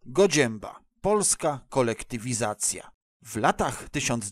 Godzięba. Polska kolektywizacja. W latach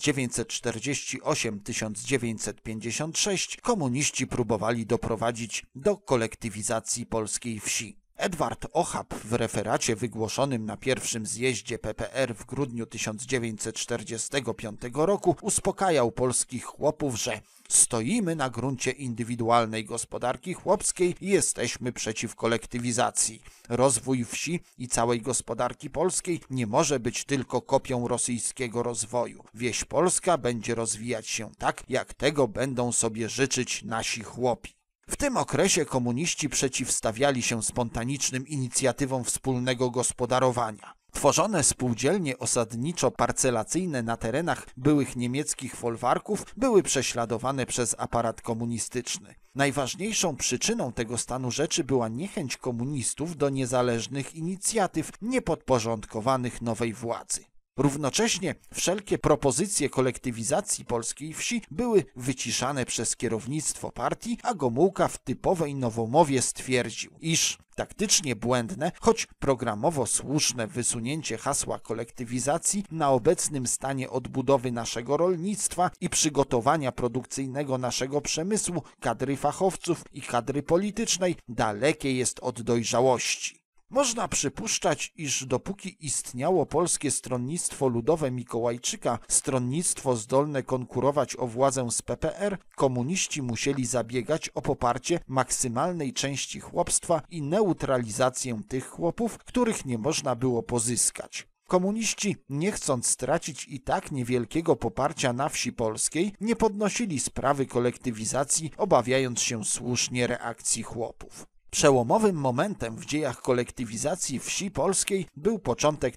1948–1956 komuniści próbowali doprowadzić do kolektywizacji polskiej wsi. Edward Ochab w referacie wygłoszonym na pierwszym zjeździe PPR w grudniu 1945 roku uspokajał polskich chłopów, że stoimy na gruncie indywidualnej gospodarki chłopskiej i jesteśmy przeciw kolektywizacji. Rozwój wsi i całej gospodarki polskiej nie może być tylko kopią rosyjskiego rozwoju. Wieś polska będzie rozwijać się tak, jak tego będą sobie życzyć nasi chłopi. W tym okresie komuniści przeciwstawiali się spontanicznym inicjatywom wspólnego gospodarowania. Tworzone spółdzielnie osadniczo-parcelacyjne na terenach byłych niemieckich folwarków były prześladowane przez aparat komunistyczny. Najważniejszą przyczyną tego stanu rzeczy była niechęć komunistów do niezależnych inicjatyw niepodporządkowanych nowej władzy. Równocześnie wszelkie propozycje kolektywizacji polskiej wsi były wyciszane przez kierownictwo partii, a Gomułka w typowej nowomowie stwierdził, iż taktycznie błędne, choć programowo słuszne wysunięcie hasła kolektywizacji na obecnym stanie odbudowy naszego rolnictwa i przygotowania produkcyjnego naszego przemysłu, kadry fachowców i kadry politycznej dalekie jest od dojrzałości. Można przypuszczać, iż dopóki istniało Polskie Stronnictwo Ludowe Mikołajczyka, stronnictwo zdolne konkurować o władzę z PPR, komuniści musieli zabiegać o poparcie maksymalnej części chłopstwa i neutralizację tych chłopów, których nie można było pozyskać. Komuniści, nie chcąc stracić i tak niewielkiego poparcia na wsi polskiej, nie podnosili sprawy kolektywizacji, obawiając się słusznie reakcji chłopów. Przełomowym momentem w dziejach kolektywizacji wsi polskiej był początek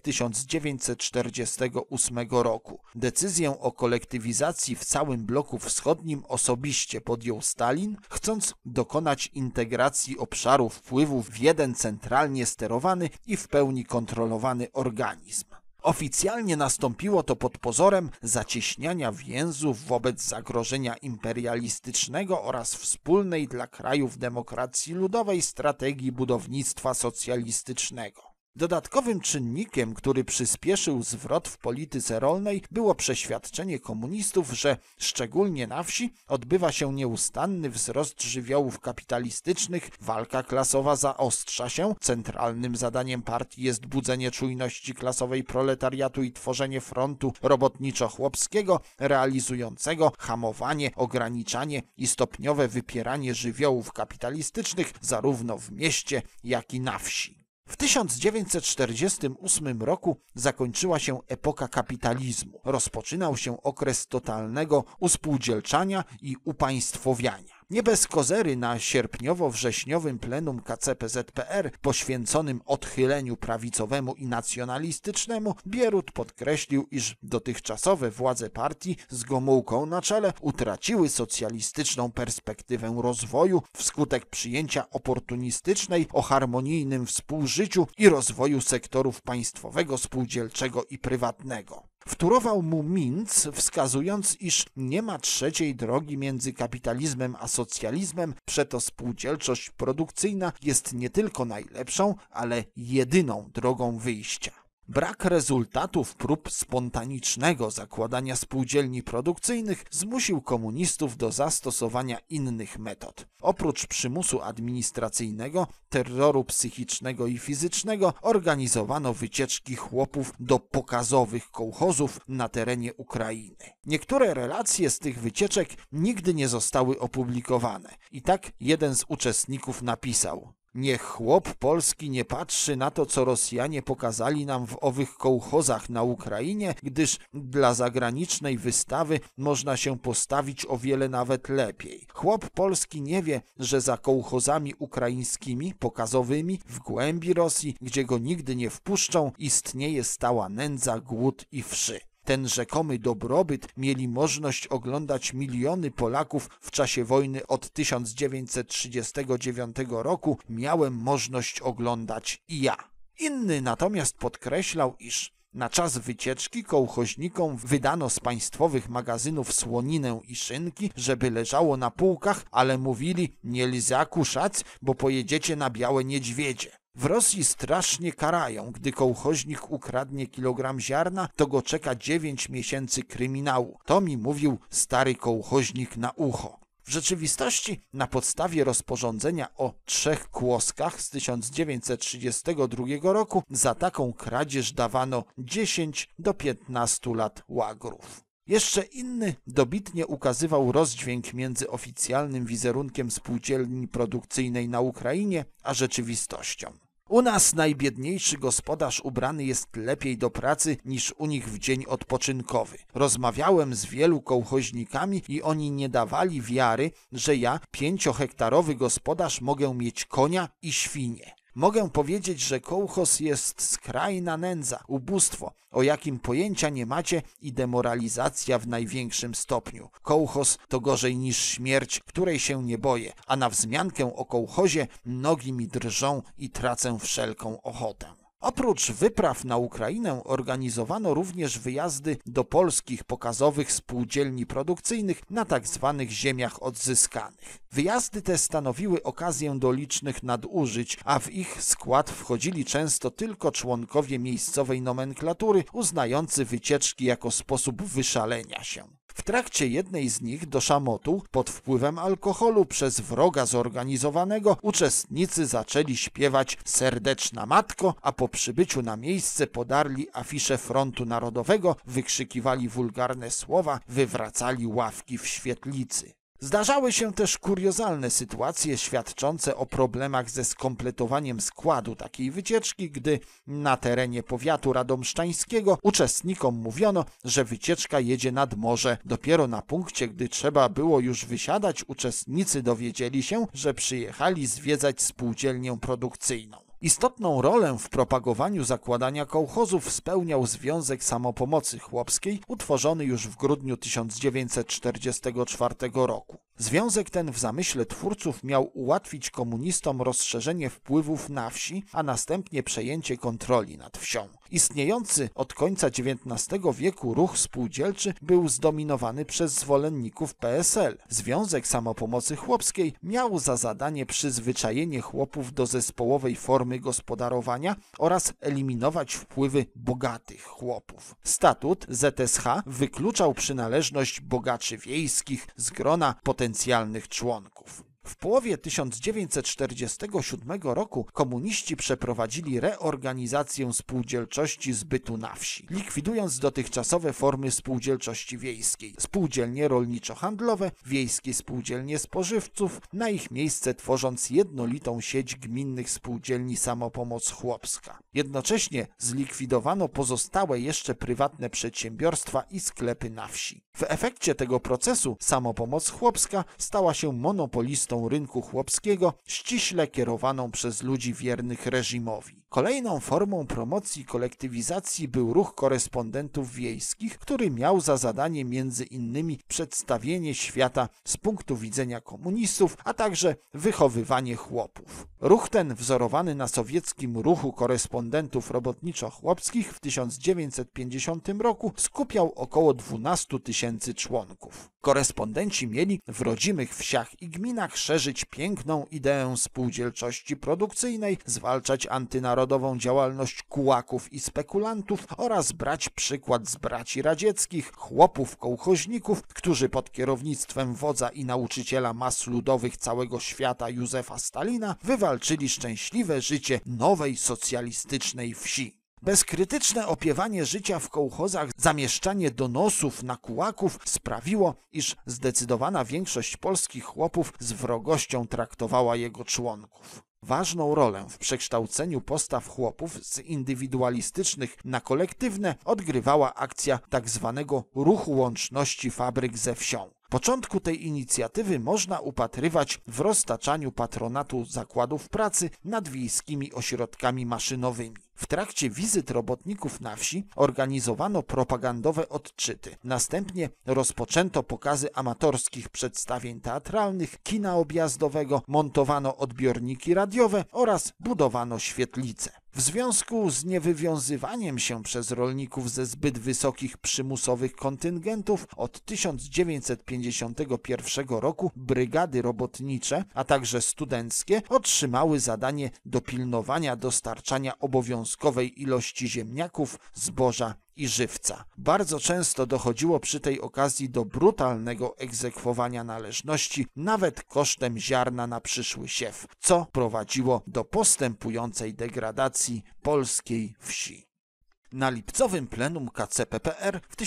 1948 roku. Decyzję o kolektywizacji w całym bloku wschodnim osobiście podjął Stalin, chcąc dokonać integracji obszarów wpływów w jeden centralnie sterowany i w pełni kontrolowany organizm. Oficjalnie nastąpiło to pod pozorem zacieśniania więzów wobec zagrożenia imperialistycznego oraz wspólnej dla krajów demokracji ludowej strategii budownictwa socjalistycznego. Dodatkowym czynnikiem, który przyspieszył zwrot w polityce rolnej, było przeświadczenie komunistów, że szczególnie na wsi odbywa się nieustanny wzrost żywiołów kapitalistycznych, walka klasowa zaostrza się, centralnym zadaniem partii jest budzenie czujności klasowej proletariatu i tworzenie frontu robotniczo-chłopskiego realizującego hamowanie, ograniczanie i stopniowe wypieranie żywiołów kapitalistycznych zarówno w mieście, jak i na wsi. W 1948 roku zakończyła się epoka kapitalizmu. Rozpoczynał się okres totalnego uspółdzielczania i upaństwowiania. Nie bez kozery na sierpniowo-wrześniowym plenum KCPZPR poświęconym odchyleniu prawicowemu i nacjonalistycznemu Bierut podkreślił, iż dotychczasowe władze partii z Gomułką na czele utraciły socjalistyczną perspektywę rozwoju wskutek przyjęcia oportunistycznej o harmonijnym współżyciu i rozwoju sektorów państwowego, spółdzielczego i prywatnego. Wtórował mu Minc, wskazując, iż nie ma trzeciej drogi między kapitalizmem a socjalizmem, przeto spółdzielczość produkcyjna jest nie tylko najlepszą, ale jedyną drogą wyjścia. Brak rezultatów prób spontanicznego zakładania spółdzielni produkcyjnych zmusił komunistów do zastosowania innych metod. Oprócz przymusu administracyjnego, terroru psychicznego i fizycznego organizowano wycieczki chłopów do pokazowych kołchozów na terenie Ukrainy. Niektóre relacje z tych wycieczek nigdy nie zostały opublikowane. I tak jeden z uczestników napisał: niech chłop polski nie patrzy na to, co Rosjanie pokazali nam w owych kołchozach na Ukrainie, gdyż dla zagranicznej wystawy można się postawić o wiele nawet lepiej. Chłop polski nie wie, że za kołchozami ukraińskimi, pokazowymi, w głębi Rosji, gdzie go nigdy nie wpuszczą, istnieje stała nędza, głód i wszy. Ten rzekomy dobrobyt mieli możliwość oglądać miliony Polaków w czasie wojny od 1939 roku, miałem możliwość oglądać i ja. Inny natomiast podkreślał, iż na czas wycieczki kołchoźnikom wydano z państwowych magazynów słoninę i szynki, żeby leżało na półkach, ale mówili: nie lza kuszać, bo pojedziecie na białe niedźwiedzie. W Rosji strasznie karają, gdy kołchoźnik ukradnie kilogram ziarna, to go czeka 9 miesięcy kryminału. To mi mówił stary kołchoźnik na ucho. W rzeczywistości na podstawie rozporządzenia o 3 kłoskach z 1932 roku za taką kradzież dawano 10 do 15 lat łagrów. Jeszcze inny dobitnie ukazywał rozdźwięk między oficjalnym wizerunkiem spółdzielni produkcyjnej na Ukrainie a rzeczywistością. U nas najbiedniejszy gospodarz ubrany jest lepiej do pracy niż u nich w dzień odpoczynkowy. Rozmawiałem z wielu kołchoźnikami i oni nie dawali wiary, że ja, 5-hektarowy gospodarz, mogę mieć konia i świnie. Mogę powiedzieć, że kołchoz jest skrajna nędza, ubóstwo, o jakim pojęcia nie macie, i demoralizacja w największym stopniu. Kołchoz to gorzej niż śmierć, której się nie boję, a na wzmiankę o kołchozie nogi mi drżą i tracę wszelką ochotę. Oprócz wypraw na Ukrainę organizowano również wyjazdy do polskich pokazowych spółdzielni produkcyjnych na tzw. ziemiach odzyskanych. Wyjazdy te stanowiły okazję do licznych nadużyć, a w ich skład wchodzili często tylko członkowie miejscowej nomenklatury, uznający wycieczki jako sposób wyszalenia się. W trakcie jednej z nich do Szamotu pod wpływem alkoholu przez wroga zorganizowanego uczestnicy zaczęli śpiewać Serdeczna Matko, a po przybyciu na miejsce podarli afisze Frontu Narodowego, wykrzykiwali wulgarne słowa, wywracali ławki w świetlicy. Zdarzały się też kuriozalne sytuacje świadczące o problemach ze skompletowaniem składu takiej wycieczki, gdy na terenie powiatu radomszczańskiego uczestnikom mówiono, że wycieczka jedzie nad morze. Dopiero na punkcie, gdy trzeba było już wysiadać, uczestnicy dowiedzieli się, że przyjechali zwiedzać spółdzielnię produkcyjną. Istotną rolę w propagowaniu zakładania kołchozów spełniał Związek Samopomocy Chłopskiej, utworzony już w grudniu 1944 roku. Związek ten w zamyśle twórców miał ułatwić komunistom rozszerzenie wpływów na wsi, a następnie przejęcie kontroli nad wsią. Istniejący od końca XIX wieku ruch spółdzielczy był zdominowany przez zwolenników PSL. Związek Samopomocy Chłopskiej miał za zadanie przyzwyczajenie chłopów do zespołowej formy gospodarowania oraz eliminować wpływy bogatych chłopów. Statut ZSH wykluczał przynależność bogaczy wiejskich z grona potencjalnych członków. W połowie 1947 roku komuniści przeprowadzili reorganizację spółdzielczości zbytu na wsi, likwidując dotychczasowe formy spółdzielczości wiejskiej, spółdzielnie rolniczo-handlowe, wiejskie spółdzielnie spożywców, na ich miejsce tworząc jednolitą sieć gminnych spółdzielni Samopomoc Chłopska. Jednocześnie zlikwidowano pozostałe jeszcze prywatne przedsiębiorstwa i sklepy na wsi. W efekcie tego procesu Samopomoc Chłopska stała się monopolistą rynku chłopskiego, ściśle kierowaną przez ludzi wiernych reżimowi. Kolejną formą promocji kolektywizacji był ruch korespondentów wiejskich, który miał za zadanie między innymi przedstawienie świata z punktu widzenia komunistów, a także wychowywanie chłopów. Ruch ten, wzorowany na sowieckim ruchu korespondentów robotniczo-chłopskich w 1950 roku, skupiał około 12 000 członków. Korespondenci mieli w rodzimych wsiach i gminach szerzyć piękną ideę spółdzielczości produkcyjnej, zwalczać antynarodową działalność kułaków i spekulantów oraz brać przykład z braci radzieckich, chłopów kołchoźników, którzy pod kierownictwem wodza i nauczyciela mas ludowych całego świata Józefa Stalina wywalczyli szczęśliwe życie nowej socjalistycznej wsi. Bezkrytyczne opiewanie życia w kołchozach, zamieszczanie donosów na kułaków sprawiło, iż zdecydowana większość polskich chłopów z wrogością traktowała jego członków. Ważną rolę w przekształceniu postaw chłopów z indywidualistycznych na kolektywne odgrywała akcja tzw. ruchu łączności fabryk ze wsią. Początku tej inicjatywy można upatrywać w roztaczaniu patronatu zakładów pracy nad wiejskimi ośrodkami maszynowymi. W trakcie wizyt robotników na wsi organizowano propagandowe odczyty. Następnie rozpoczęto pokazy amatorskich przedstawień teatralnych, kina objazdowego, montowano odbiorniki radiowe oraz budowano świetlice. W związku z niewywiązywaniem się przez rolników ze zbyt wysokich przymusowych kontyngentów od 1951 roku brygady robotnicze, a także studenckie otrzymały zadanie dopilnowania dostarczania obowiązkowej ilości ziemniaków, zboża i żywca. Bardzo często dochodziło przy tej okazji do brutalnego egzekwowania należności, nawet kosztem ziarna na przyszły siew, co prowadziło do postępującej degradacji polskiej wsi. Na lipcowym plenum KCPPR w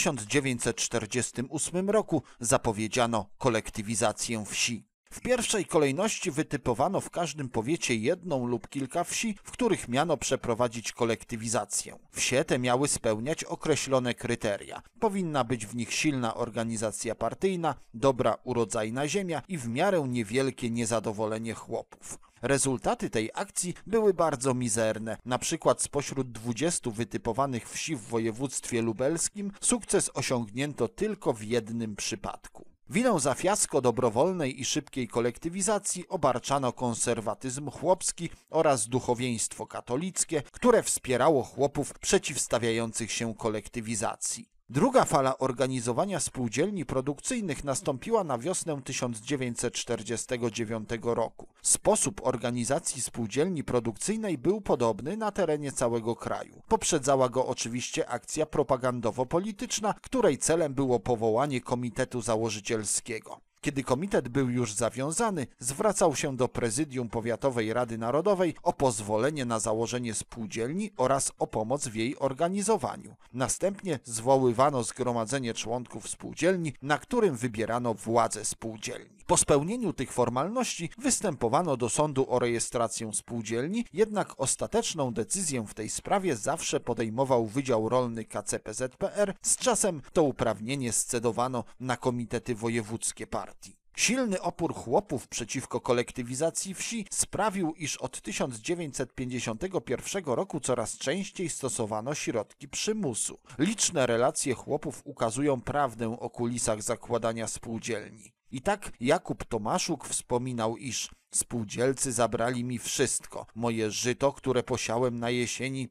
1948 roku zapowiedziano kolektywizację wsi. W pierwszej kolejności wytypowano w każdym powiecie jedną lub kilka wsi, w których miano przeprowadzić kolektywizację. Wsie te miały spełniać określone kryteria. Powinna być w nich silna organizacja partyjna, dobra urodzajna ziemia i w miarę niewielkie niezadowolenie chłopów. Rezultaty tej akcji były bardzo mizerne. Na przykład spośród 20 wytypowanych wsi w województwie lubelskim sukces osiągnięto tylko w jednym przypadku. Winą za fiasko dobrowolnej i szybkiej kolektywizacji obarczano konserwatyzm chłopski oraz duchowieństwo katolickie, które wspierało chłopów przeciwstawiających się kolektywizacji. Druga fala organizowania spółdzielni produkcyjnych nastąpiła na wiosnę 1949 roku. Sposób organizacji spółdzielni produkcyjnej był podobny na terenie całego kraju. Poprzedzała go oczywiście akcja propagandowo-polityczna, której celem było powołanie komitetu założycielskiego. Kiedy komitet był już zawiązany, zwracał się do Prezydium Powiatowej Rady Narodowej o pozwolenie na założenie spółdzielni oraz o pomoc w jej organizowaniu. Następnie zwoływano zgromadzenie członków spółdzielni, na którym wybierano władze spółdzielni. Po spełnieniu tych formalności występowano do sądu o rejestrację spółdzielni, jednak ostateczną decyzję w tej sprawie zawsze podejmował Wydział Rolny KCPZPR, z czasem to uprawnienie scedowano na komitety wojewódzkie partii. Silny opór chłopów przeciwko kolektywizacji wsi sprawił, iż od 1951 roku coraz częściej stosowano środki przymusu. Liczne relacje chłopów ukazują prawdę o kulisach zakładania spółdzielni. I tak Jakub Tomaszuk wspominał, iż spółdzielcy zabrali mi wszystko. Moje żyto, które posiałem na jesieni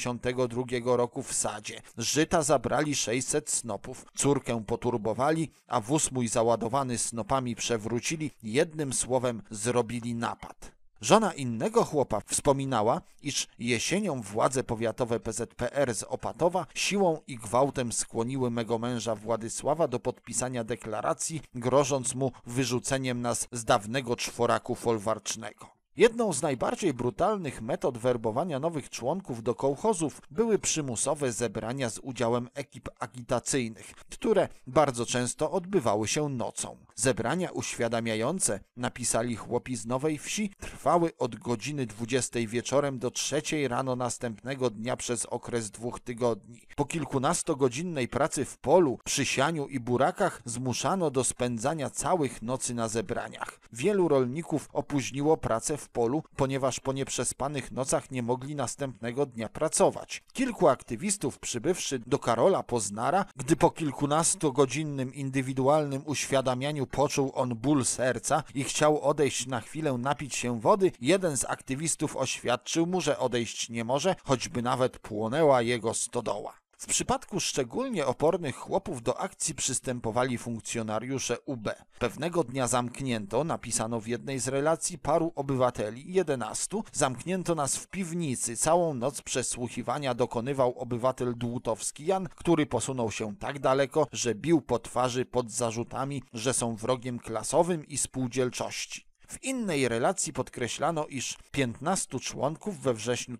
52 roku w sadzie. Żyta zabrali 600 snopów. Córkę poturbowali, a wóz mój załadowany snopami przewrócili. Jednym słowem zrobili napad. Żona innego chłopa wspominała, iż jesienią władze powiatowe PZPR z Opatowa siłą i gwałtem skłoniły mego męża Władysława do podpisania deklaracji, grożąc mu wyrzuceniem nas z dawnego czworaku folwarcznego. Jedną z najbardziej brutalnych metod werbowania nowych członków do kołchozów były przymusowe zebrania z udziałem ekip agitacyjnych, które bardzo często odbywały się nocą. Zebrania uświadamiające, napisali chłopi z Nowej Wsi, trwały od godziny 20 wieczorem do 3 rano następnego dnia przez okres 2 tygodni. Po kilkunastogodzinnej pracy w polu, przy sianiu i burakach zmuszano do spędzania całych nocy na zebraniach. Wielu rolników opóźniło pracę w polu, ponieważ po nieprzespanych nocach nie mogli następnego dnia pracować. Kilku aktywistów przybywszy do Karola Poznara, gdy po kilkunastogodzinnym indywidualnym uświadamianiu poczuł on ból serca i chciał odejść na chwilę napić się wody, jeden z aktywistów oświadczył mu, że odejść nie może, choćby nawet płonęła jego stodoła. W przypadku szczególnie opornych chłopów do akcji przystępowali funkcjonariusze UB. Pewnego dnia zamknięto, napisano w jednej z relacji, paru obywateli, 11, zamknięto nas w piwnicy. Całą noc przesłuchiwania dokonywał obywatel Dłutowski Jan, który posunął się tak daleko, że bił po twarzy pod zarzutami, że są wrogiem klasowym i spółdzielczości. W innej relacji podkreślano, iż 15 członków we wrześniu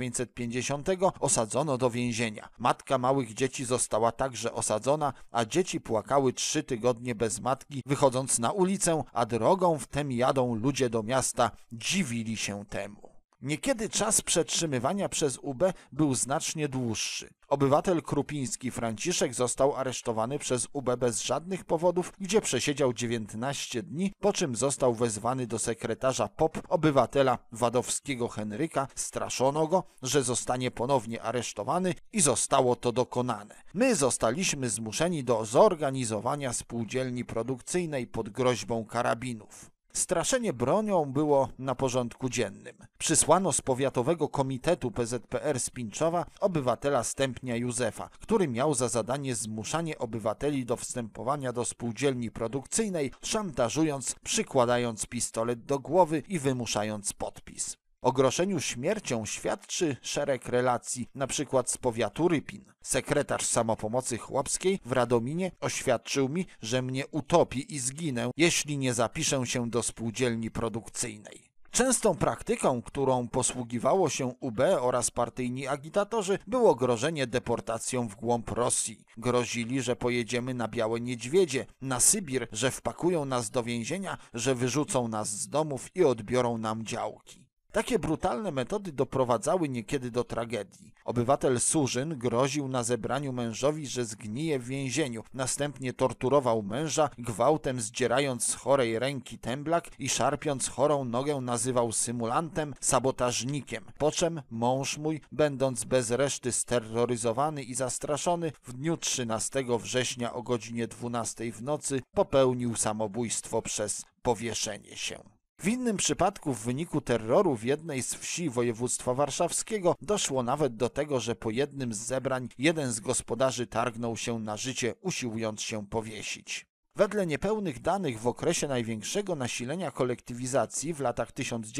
1950 osadzono do więzienia. Matka małych dzieci została także osadzona, a dzieci płakały 3 tygodnie bez matki, wychodząc na ulicę, a drogą wtem jadą ludzie do miasta, dziwili się temu. Niekiedy czas przetrzymywania przez UB był znacznie dłuższy. Obywatel krupiński Franciszek został aresztowany przez UB bez żadnych powodów, gdzie przesiedział 19 dni, po czym został wezwany do sekretarza POP obywatela wadowskiego Henryka. Straszono go, że zostanie ponownie aresztowany i zostało to dokonane. My zostaliśmy zmuszeni do zorganizowania spółdzielni produkcyjnej pod groźbą karabinów. Straszenie bronią było na porządku dziennym. Przysłano z powiatowego komitetu PZPR z Pińczowa obywatela Stępnia Józefa, który miał za zadanie zmuszanie obywateli do wstępowania do spółdzielni produkcyjnej, szantażując, przykładając pistolet do głowy i wymuszając podpis. O grożeniu śmiercią świadczy szereg relacji, np. z powiatu Rypin. Sekretarz samopomocy chłopskiej w Radominie oświadczył mi, że mnie utopi i zginę, jeśli nie zapiszę się do spółdzielni produkcyjnej. Częstą praktyką, którą posługiwało się UB oraz partyjni agitatorzy, było grożenie deportacją w głąb Rosji. Grozili, że pojedziemy na Białe Niedźwiedzie, na Sybir, że wpakują nas do więzienia, że wyrzucą nas z domów i odbiorą nam działki. Takie brutalne metody doprowadzały niekiedy do tragedii. Obywatel Surzyn groził na zebraniu mężowi, że zgnije w więzieniu. Następnie torturował męża, gwałtem zdzierając z chorej ręki temblak i szarpiąc chorą nogę nazywał symulantem, sabotażnikiem. Po czym mąż mój, będąc bez reszty steroryzowany i zastraszony, w dniu 13 września o godzinie 12 w nocy popełnił samobójstwo przez powieszenie się. W innym przypadku w wyniku terroru w jednej z wsi województwa warszawskiego doszło nawet do tego, że po jednym z zebrań jeden z gospodarzy targnął się na życie, usiłując się powiesić. Wedle niepełnych danych w okresie największego nasilenia kolektywizacji w latach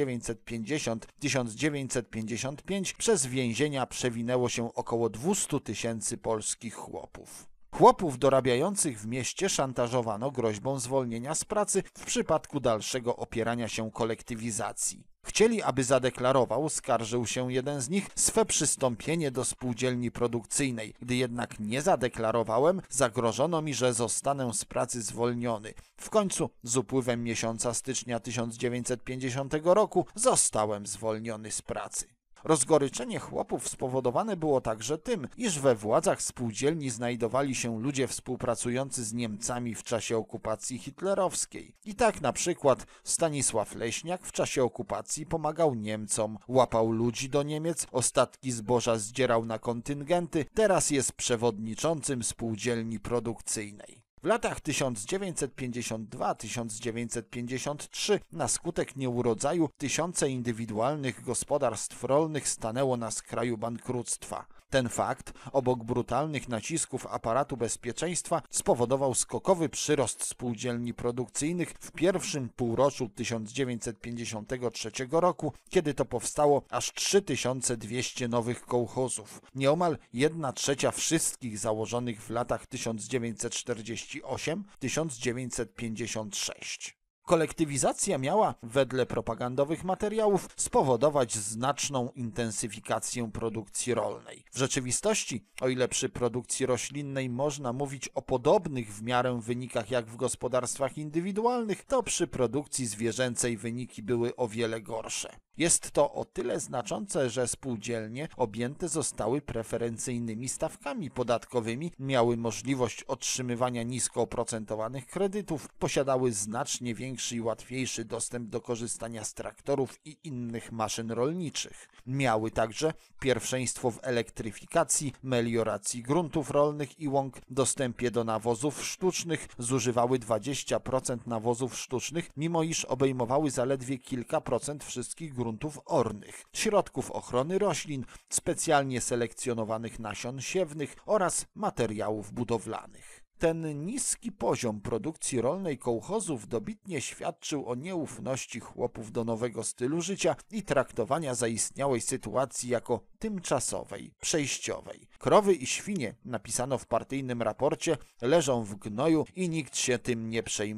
1950-1955 przez więzienia przewinęło się około 200 000 polskich chłopów. Chłopów dorabiających w mieście szantażowano groźbą zwolnienia z pracy w przypadku dalszego opierania się kolektywizacji. Chcieli, aby zadeklarował, skarżył się jeden z nich, swe przystąpienie do spółdzielni produkcyjnej. Gdy jednak nie zadeklarowałem, zagrożono mi, że zostanę z pracy zwolniony. W końcu z upływem miesiąca stycznia 1950 roku zostałem zwolniony z pracy. Rozgoryczenie chłopów spowodowane było także tym, iż we władzach spółdzielni znajdowali się ludzie współpracujący z Niemcami w czasie okupacji hitlerowskiej. I tak na przykład Stanisław Leśniak w czasie okupacji pomagał Niemcom, łapał ludzi do Niemiec, ostatki zboża zdzierał na kontyngenty, teraz jest przewodniczącym spółdzielni produkcyjnej. W latach 1952-1953 na skutek nieurodzaju tysiące indywidualnych gospodarstw rolnych stanęło na skraju bankructwa. Ten fakt, obok brutalnych nacisków aparatu bezpieczeństwa, spowodował skokowy przyrost spółdzielni produkcyjnych w pierwszym półroczu 1953 roku, kiedy to powstało aż 3200 nowych kołchozów, nieomal 1/3 wszystkich założonych w latach 1948-1956. Kolektywizacja miała, wedle propagandowych materiałów, spowodować znaczną intensyfikację produkcji rolnej. W rzeczywistości, o ile przy produkcji roślinnej można mówić o podobnych w miarę wynikach jak w gospodarstwach indywidualnych, to przy produkcji zwierzęcej wyniki były o wiele gorsze. Jest to o tyle znaczące, że spółdzielnie objęte zostały preferencyjnymi stawkami podatkowymi, miały możliwość otrzymywania nisko oprocentowanych kredytów, posiadały znacznie większy i łatwiejszy dostęp do korzystania z traktorów i innych maszyn rolniczych. Miały także pierwszeństwo w elektryfikacji, melioracji gruntów rolnych i łąk, dostępie do nawozów sztucznych, zużywały 20% nawozów sztucznych, mimo iż obejmowały zaledwie kilka procent wszystkich gruntów ornych, środków ochrony roślin, specjalnie selekcjonowanych nasion siewnych oraz materiałów budowlanych. Ten niski poziom produkcji rolnej kołchozów dobitnie świadczył o nieufności chłopów do nowego stylu życia i traktowania zaistniałej sytuacji jako tymczasowej, przejściowej. Krowy i świnie, napisano w partyjnym raporcie, leżą w gnoju i nikt się tym nie przejmuje.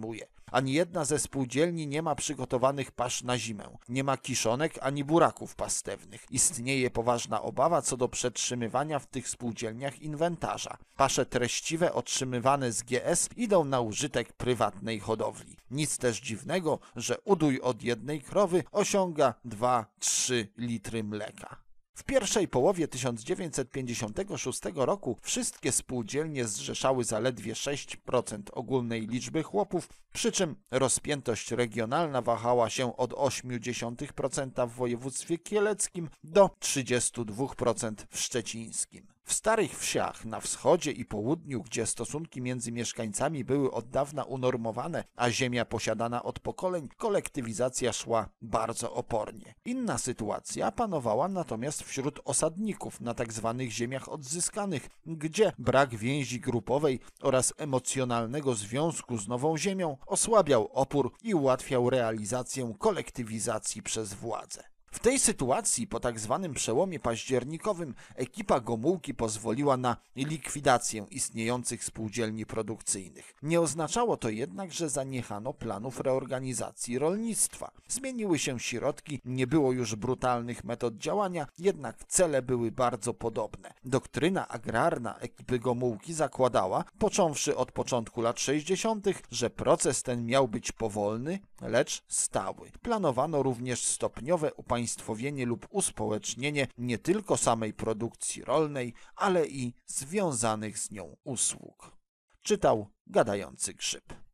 Ani jedna ze spółdzielni nie ma przygotowanych pasz na zimę. Nie ma kiszonek ani buraków pastewnych. Istnieje poważna obawa co do przetrzymywania w tych spółdzielniach inwentarza. Pasze treściwe otrzymywane z GS idą na użytek prywatnej hodowli. Nic też dziwnego, że udój od jednej krowy osiąga 2-3 litry mleka. W pierwszej połowie 1956 roku wszystkie spółdzielnie zrzeszały zaledwie 6% ogólnej liczby chłopów, przy czym rozpiętość regionalna wahała się od 0,8% w województwie kieleckim do 32% w szczecińskim. W starych wsiach na wschodzie i południu, gdzie stosunki między mieszkańcami były od dawna unormowane, a ziemia posiadana od pokoleń, kolektywizacja szła bardzo opornie. Inna sytuacja panowała natomiast wśród osadników na tzw. ziemiach odzyskanych, gdzie brak więzi grupowej oraz emocjonalnego związku z nową ziemią osłabiał opór i ułatwiał realizację kolektywizacji przez władzę. W tej sytuacji po tak zwanym przełomie październikowym ekipa Gomułki pozwoliła na likwidację istniejących spółdzielni produkcyjnych. Nie oznaczało to jednak, że zaniechano planów reorganizacji rolnictwa. Zmieniły się środki, nie było już brutalnych metod działania, jednak cele były bardzo podobne. Doktryna agrarna ekipy Gomułki zakładała, począwszy od początku lat 60., że proces ten miał być powolny, lecz stały. Planowano również stopniowe upaństwowienie lub uspołecznienie nie tylko samej produkcji rolnej, ale i związanych z nią usług. Czytał Gadający Grzyb.